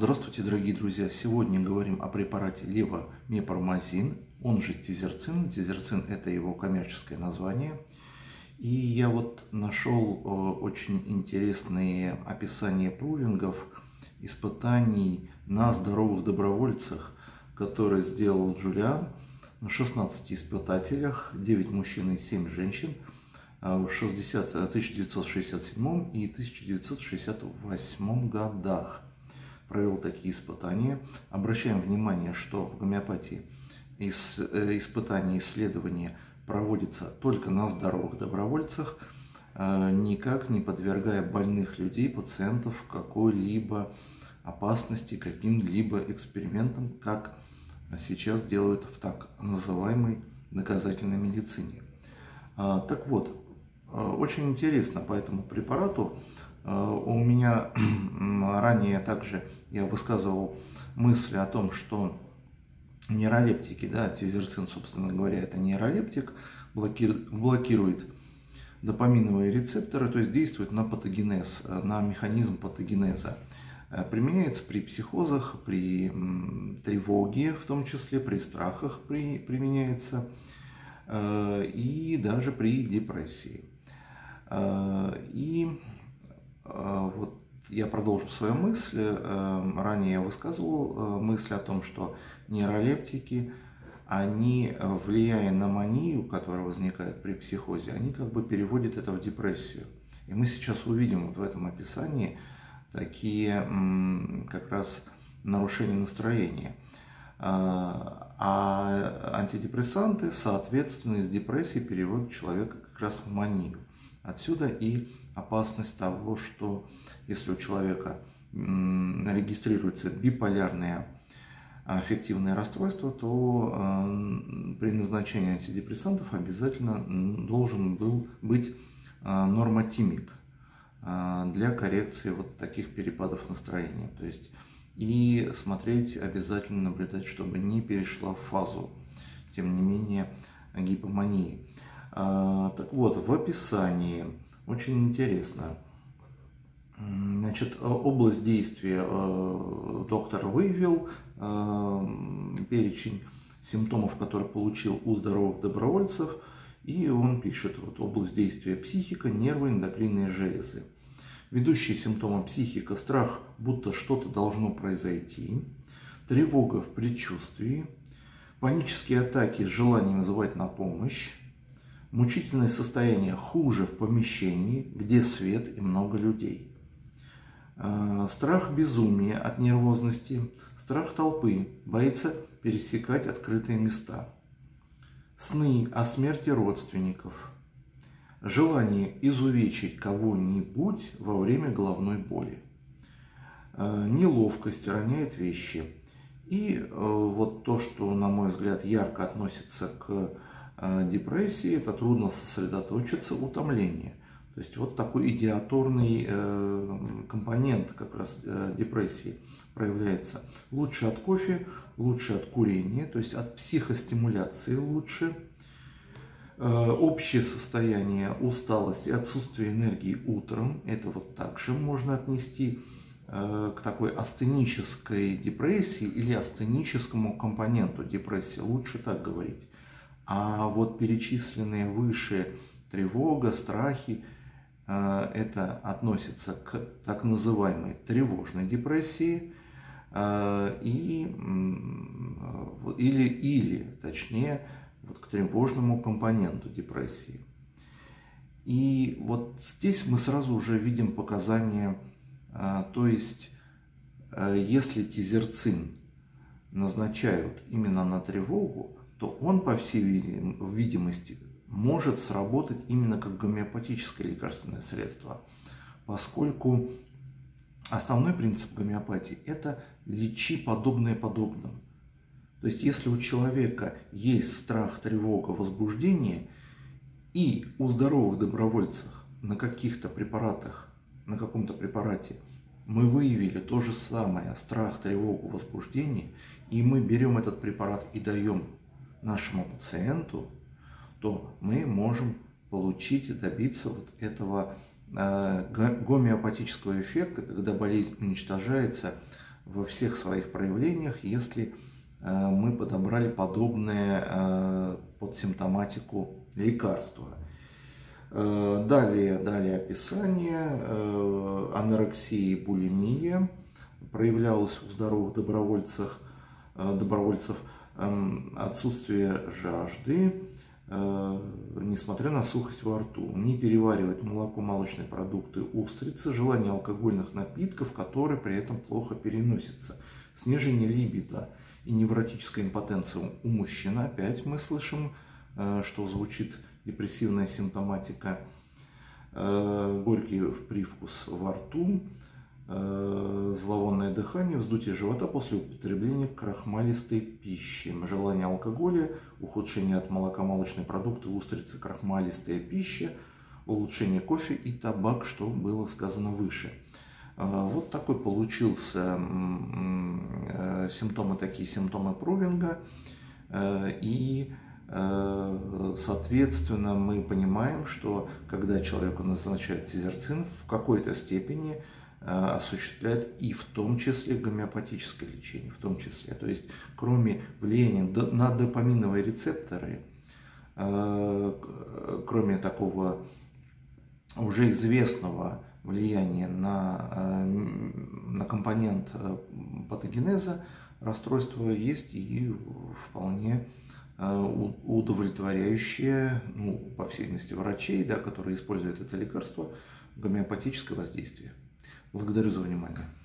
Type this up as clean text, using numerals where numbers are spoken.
Здравствуйте, дорогие друзья! Сегодня говорим о препарате левомепармазин, он же тизерцин. Тизерцин – это его коммерческое название. И я нашел очень интересные описания прувингов, испытаний на здоровых добровольцах, которые сделал Джулиан на 16 испытателях, 9 мужчин и 7 женщин, в 1967 и 1968 годах. Провел такие испытания. Обращаем внимание, что в гомеопатии испытания, исследования проводятся только на здоровых добровольцах, никак не подвергая больных людей, пациентов какой-либо опасности, каким-либо экспериментам, как сейчас делают в так называемой доказательной медицине. Так вот, очень интересно по этому препарату. У меня ранее также я высказывал мысли о том, что нейролептики, тизерцин, собственно говоря, это нейролептик, блокирует допаминовые рецепторы, то есть действует на патогенез, на механизм патогенеза. Применяется при психозах, при тревоге, в том числе при страхах применяется, и даже при депрессии. И я продолжу свою мысль. Ранее я высказывал мысль о том, что нейролептики, они, влияя на манию, которая возникает при психозе, они как бы переводят это в депрессию. И мы сейчас увидим в этом описании такие как раз нарушения настроения. А антидепрессанты, соответственно, из депрессии переводят человека как раз в манию. Отсюда и опасность того, что если у человека регистрируется биполярное аффективное расстройство, то при назначении антидепрессантов обязательно должен был быть нормотимик для коррекции таких перепадов настроения. То есть и смотреть, обязательно наблюдать, чтобы не перешла в фазу, тем не менее, гипомании. Так вот, в описании очень интересно. Значит, область действия доктор выявил, перечень симптомов, которые получил у здоровых добровольцев, и он пишет, область действия психика, нервы, эндокринные железы. Ведущие симптомы психика: страх, будто что-то должно произойти, тревога в предчувствии, панические атаки с желанием звать на помощь, мучительное состояние хуже в помещении, где свет и много людей. Страх безумия от нервозности, страх толпы, боится пересекать открытые места. Сны о смерти родственников, желание изувечить кого-нибудь во время головной боли. Неловкость, роняет вещи. И то, что, на мой взгляд, ярко относится к депрессии, это трудно сосредоточиться, утомление. То есть такой идиаторный компонент как раз депрессии проявляется. Лучше от кофе, лучше от курения, то есть от психостимуляции лучше. Общее состояние усталости, отсутствие энергии утром, это также можно отнести к такой астенической депрессии или астеническому компоненту депрессии, лучше так говорить. А перечисленные выше тревога, страхи, это относится к так называемой тревожной депрессии или точнее, к тревожному компоненту депрессии. И здесь мы сразу уже видим показания, то есть если тизерцин назначают именно на тревогу, то он, по всей видимости, может сработать именно как гомеопатическое лекарственное средство, поскольку основной принцип гомеопатии – это лечи подобное подобным. То есть если у человека есть страх, тревога, возбуждение, и у здоровых добровольцев на каких-то препаратах, на каком-то препарате мы выявили то же самое, страх, тревогу, возбуждение, и мы берем этот препарат и даем нашему пациенту, то мы можем получить и добиться этого гомеопатического эффекта, когда болезнь уничтожается во всех своих проявлениях, если мы подобрали подобные под симптоматику лекарства. Далее описание. Анорексия и булимия проявлялась у здоровых добровольцев отсутствие жажды, несмотря на сухость во рту, не переваривать молоко, молочные продукты, устрицы, желание алкогольных напитков, которые при этом плохо переносятся, снижение либидо и невротическая импотенция у мужчин. Опять мы слышим, что звучит депрессивная симптоматика, горький привкус во рту, зловонное дыхание, вздутие живота после употребления крахмалистой пищи, желание алкоголя, ухудшение от молока, молочные продукты, устрицы, крахмалистая пища, улучшение кофе и табак, что было сказано выше. Вот такой получился такие симптомы Прувинга. И, соответственно, мы понимаем, что когда человеку назначают тизерцин, в какой-то степени осуществляет и в том числе гомеопатическое лечение, в том числе. То есть, кроме влияния на допаминовые рецепторы, кроме такого уже известного влияния на компонент патогенеза расстройства, есть и вполне удовлетворяющее, по всей видимости, врачей, которые используют это лекарство, гомеопатическое воздействие. Благодарю за внимание.